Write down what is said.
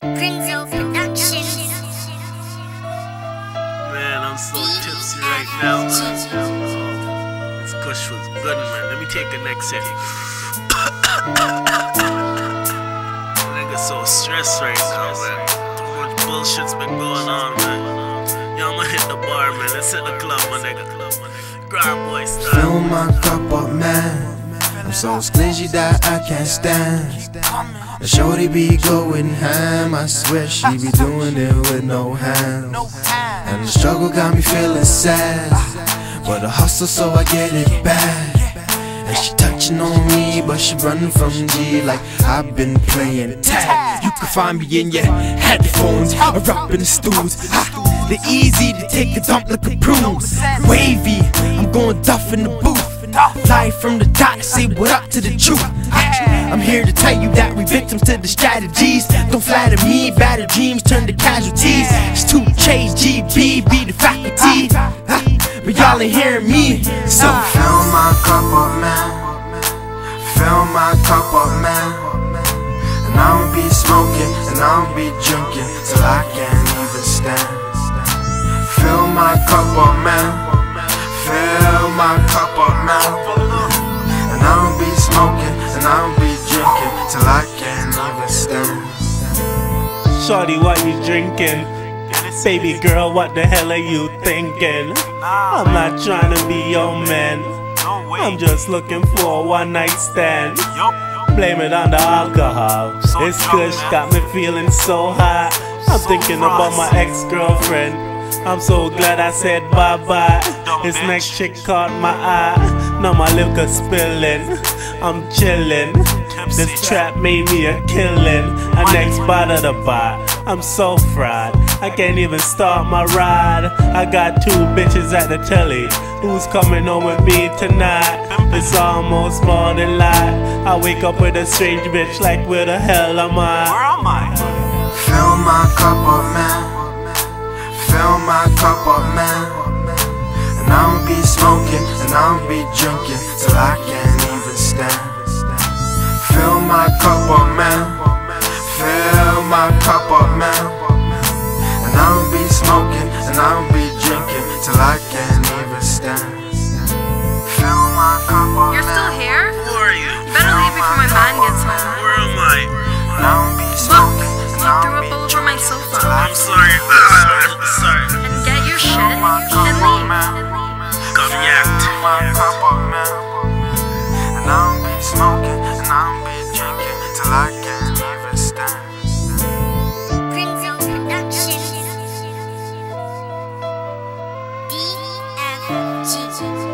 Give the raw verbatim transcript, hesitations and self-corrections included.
Prinzel Productions. Man, I'm so tipsy right now, man. Oh, this kush was good, man. Let me take a next hit. Nigga so stressed right now, man. Too much bullshit's been going on, man. Yo, I'ma hit the bar, man. Let's hit the club, my nigga. Grind boy style. Fill my cup up, man. I'm so stingy that I can't stand. The shorty be going ham, I swear she be doing it with no hands. And the struggle got me feeling sad, but I hustle so I get it back. And she touching on me, but she running from G like I've been playing tag. You can find me in your headphones or up in the stools. Ha, they easy to take a dump like a prune. Wavy, I'm going duff in the booth. Live from the dot, say what up to the truth. I'm here to tell you that we victims to the strategies. Don't flatter me, better dreams turn to casualties. It's two Chase, G B, be the faculty. But y'all ain't hearing me. So fill my cup up, man. Fill my cup up, man. And I'ma be smoking, and I'ma be drinking till I can't even stand. Fill my cup up, man. Fill my cup up, man. And I'ma be smoking, and I'ma be drinking till I can't even stand. Shorty, what you drinking? Baby girl, what the hell are you thinking? I'm not trying to be your man. I'm just looking for a one night stand. Blame it on the alcohol. This kush got me feeling so high. I'm thinking about my ex-girlfriend. I'm so glad I said bye-bye. This next chick caught my eye. Now my liquor spilling. I'm chillin'. This trap made me a killin'. A next bite of the bar. I'm so fried, I can't even start my ride. I got two bitches at the telly. Who's coming home with me tonight? It's almost more than light. I wake up with a strange bitch like where the hell am I? Where am I? Fill my cup up, man. Fill my cup up, man. And I'ma be smoking, and I'ma be drinking till I can't even stand. Fill my cup up, man. Fill my cup up, man. And I'ma be smoking, and I'ma be drinking till I can't even stand. Fill my cup up, You're still man. here? Who are you? You better leave before my man gets home. Where am I? And I'ma be Look, smoking, and you I'ma threw be up all over my sofa. I'm sorry. I'm sorry. And get your shit and leave. Come yacked. Fill my cup up, man. And I'ma be smoking, and I'ma be drinking till I can't even stand. Prinzel Productions. D F G.